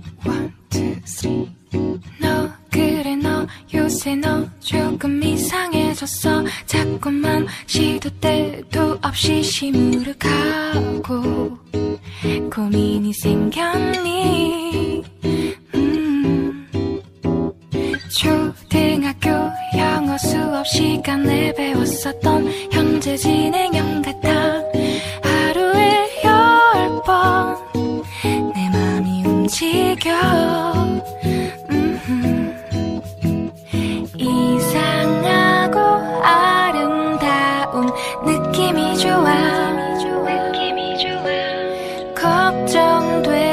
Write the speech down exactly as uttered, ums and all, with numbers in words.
One, two, three. 너 그래 너 요새 너 조금 이상해졌어. 자꾸만 시도 때도 없이 시무룩하고 고민이 생겼니. 음. 초등학교 영어 수업 시간에 배웠었던 현재 진행형 같아. 하루에 열 번 내 맘이 움직여. 음흠. 이상하고 아름다운 느낌이 좋아. 느낌이 좋아. 걱정돼.